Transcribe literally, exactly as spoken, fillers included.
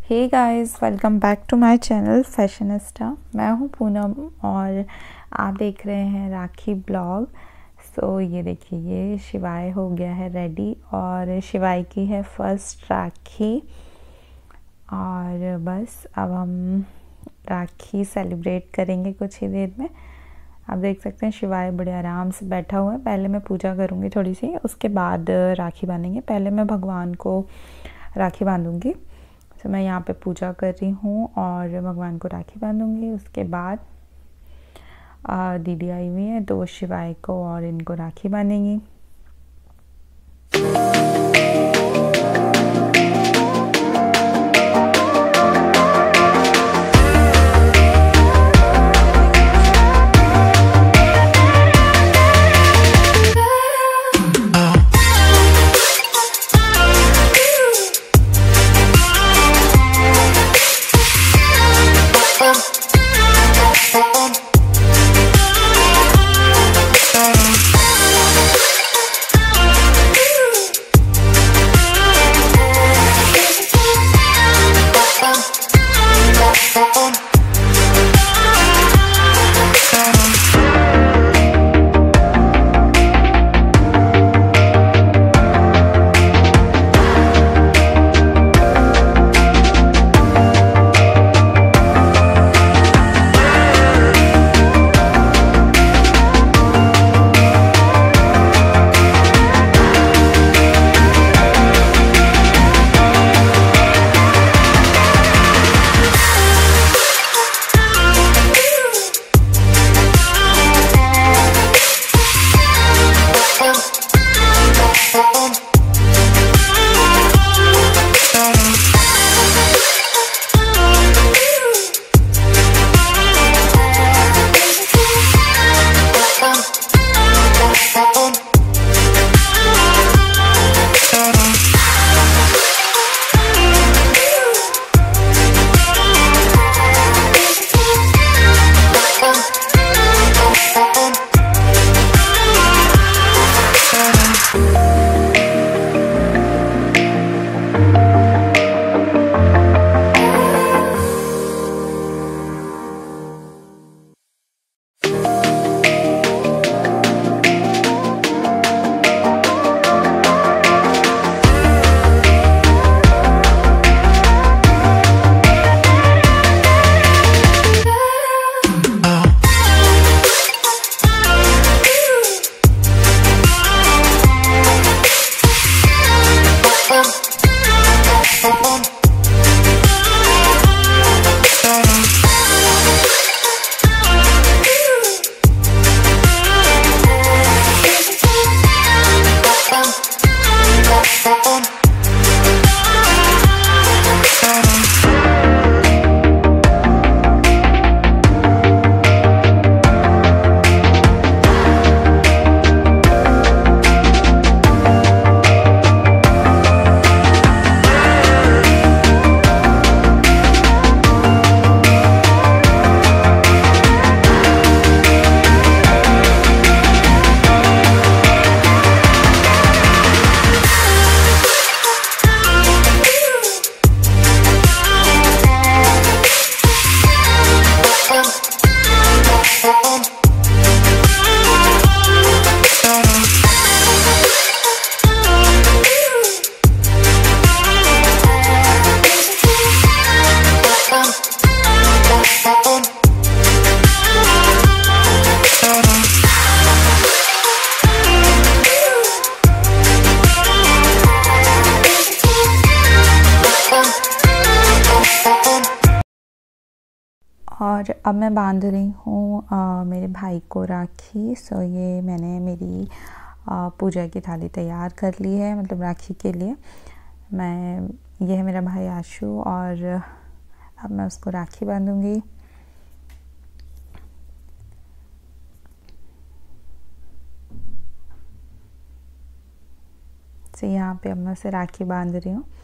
Hey guys, welcome back to my channel Fashionista. मैं हूँ पूनम और आप देख रहे हैं राखी ब्लॉग। सो ये देखिए, ये शिवाय हो गया है रेडी और शिवाय की है फर्स्ट राखी। और बस अब हम राखी सेलिब्रेट करेंगे कुछ ही देर में। आप देख सकते हैं शिवाय बड़े आराम से बैठा हुआ है। पहले मैं पूजा करूँगी थोड़ी सी, उसके बाद राखी बांधेंगे। पहले मैं भगवान को राखी बांधूँगी। तो मैं यहाँ पे पूजा कर रही हूँ और भगवान को राखी बांधूँगी। उसके बाद दीदी आई हुई है तो शिवाय को और इनको राखी बांधेंगी। और अब मैं बांध रही हूँ मेरे भाई को राखी। सो ये मैंने मेरी आ, पूजा की थाली तैयार कर ली है, मतलब राखी के लिए। मैं ये है मेरा भाई आशु और अब मैं उसको राखी बांधूंगी। तो यहाँ पे अब मैं उसे राखी बांध रही हूँ।